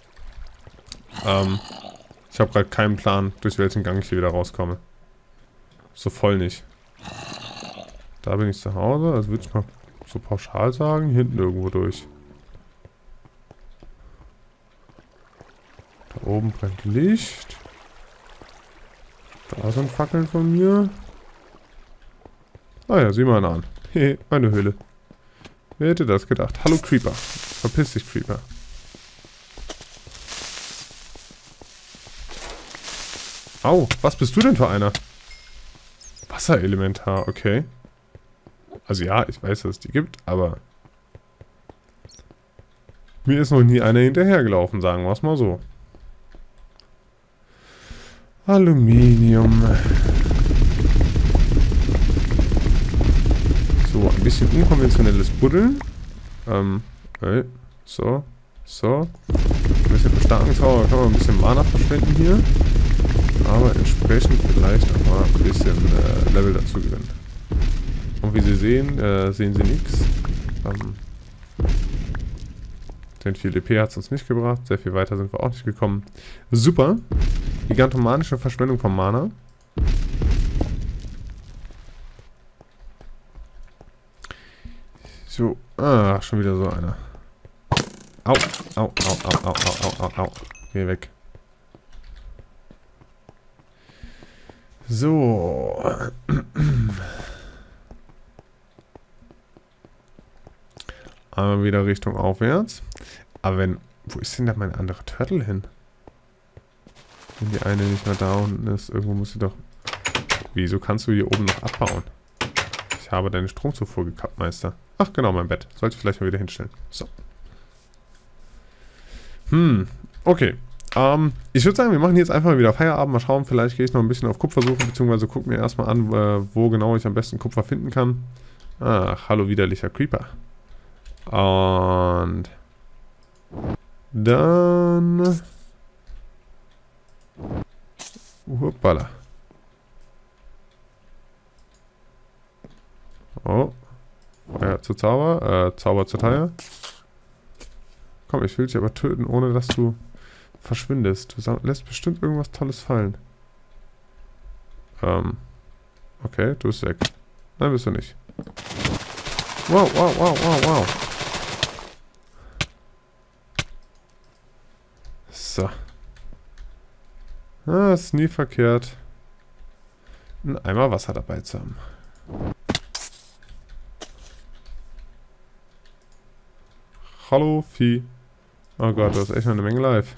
Ähm, ich habe gerade keinen Plan, durch welchen Gang ich hier wieder rauskomme. So voll nicht. Da bin ich zu Hause, also würde ich mal so pauschal sagen, hier hinten irgendwo durch. Da oben brennt Licht. Da sind Fackeln von mir. Ah ja, sieh mal an. Hehe, meine Höhle. Wer hätte das gedacht? Hallo Creeper. Verpiss dich, Creeper. Au, was bist du denn für einer? Wasserelementar, okay. Also ja, ich weiß, dass es die gibt, aber mir ist noch nie einer hinterhergelaufen, sagen wir es mal so. Aluminium. So, ein bisschen unkonventionelles Buddeln. Ähm, okay. So, so. Ein bisschen Verstärkungszauber, kann man ein bisschen Mana verschwenden hier. Aber entsprechend vielleicht auch mal ein bisschen äh, Level dazu gewinnen. Und wie Sie sehen, äh, sehen Sie nichts. Ähm, denn viel D P hat es uns nicht gebracht. Sehr viel weiter sind wir auch nicht gekommen. Super. Gigantomanische Verschwendung von Mana. So. Ah, schon wieder so einer. Au, au, au, au, au, au, au, au. Geh weg. So. Einmal wieder Richtung aufwärts. Aber wenn... Wo ist denn da meine andere Turtle hin? Wenn die eine nicht mehr da unten ist, irgendwo muss sie doch... Wieso kannst du hier oben noch abbauen? Ich habe deine Stromzufuhr gekappt, Meister. Ach genau, mein Bett. Sollte ich vielleicht mal wieder hinstellen. So. Hm, okay. Ähm, ich würde sagen, wir machen jetzt einfach mal wieder Feierabend. Mal schauen, vielleicht gehe ich noch ein bisschen auf Kupfer suchen, beziehungsweise gucke mir erstmal an, äh, wo genau ich am besten Kupfer finden kann. Ach, hallo widerlicher Creeper. Und dann... Hoppala. Oh. Feuer zu Zauber, äh, Zauber zu Teier. Komm, ich will dich aber töten, ohne dass du verschwindest. Du lässt bestimmt irgendwas Tolles fallen. Ähm. Okay, du bist weg. Nein, bist du nicht. Wow, wow, wow, wow, wow. So. Ah, ist nie verkehrt, einen Eimer Wasser dabei zu haben. Hallo, Vieh. Oh Gott, du hast echt noch eine Menge Life.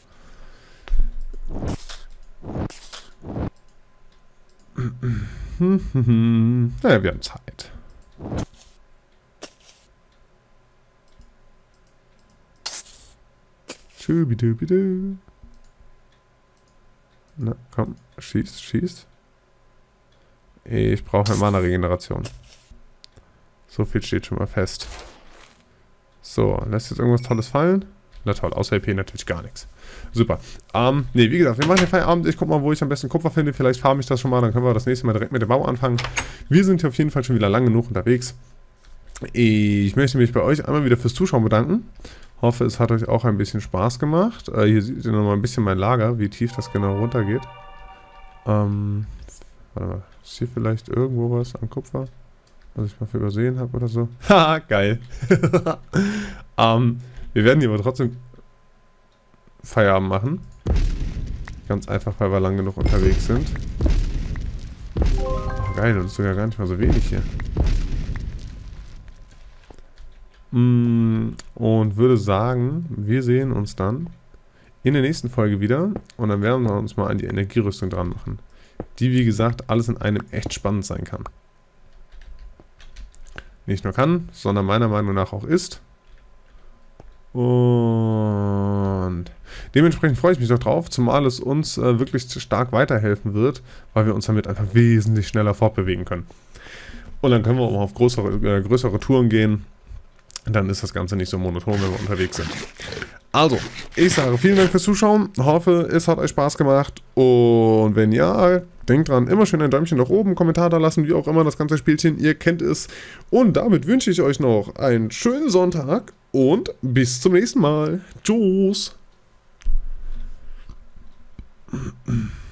Naja, wir haben Zeit. Schubidubidu. Na, komm, schieß, schieß. Ich brauche eine Mana-Regeneration. So viel steht schon mal fest. So, lässt jetzt irgendwas Tolles fallen? Na toll, außer E P natürlich gar nichts. Super. Ähm, ne, wie gesagt, wir machen den Feierabend. Ich guck mal, wo ich am besten Kupfer finde. Vielleicht farme ich das schon mal, dann können wir das nächste Mal direkt mit dem Bau anfangen. Wir sind hier auf jeden Fall schon wieder lang genug unterwegs. Ich möchte mich bei euch einmal wieder fürs Zuschauen bedanken. Hoffe, es hat euch auch ein bisschen Spaß gemacht. Äh, hier seht ihr nochmal ein bisschen mein Lager, wie tief das genau runtergeht. Ähm, warte mal, ist hier vielleicht irgendwo was an Kupfer, was ich mal für übersehen habe oder so? Haha, geil. ähm, wir werden hier aber trotzdem Feierabend machen. Ganz einfach, weil wir lang genug unterwegs sind. Oh, geil, das ist sogar gar nicht mal so wenig hier. Und würde sagen, wir sehen uns dann in der nächsten Folge wieder. Und dann werden wir uns mal an die Energierüstung dran machen. Die, wie gesagt, alles in einem echt spannend sein kann. Nicht nur kann, sondern meiner Meinung nach auch ist. Und dementsprechend freue ich mich doch drauf, zumal es uns äh, wirklich stark weiterhelfen wird, weil wir uns damit einfach wesentlich schneller fortbewegen können. Und dann können wir auch auf größere, äh, größere Touren gehen. Dann ist das Ganze nicht so monoton, wenn wir unterwegs sind. Also, ich sage vielen Dank fürs Zuschauen. Hoffe, es hat euch Spaß gemacht. Und wenn ja, denkt dran, immer schön ein Däumchen nach oben, Kommentar da lassen, wie auch immer das ganze Spielchen. Ihr kennt es. Und damit wünsche ich euch noch einen schönen Sonntag und bis zum nächsten Mal. Tschüss.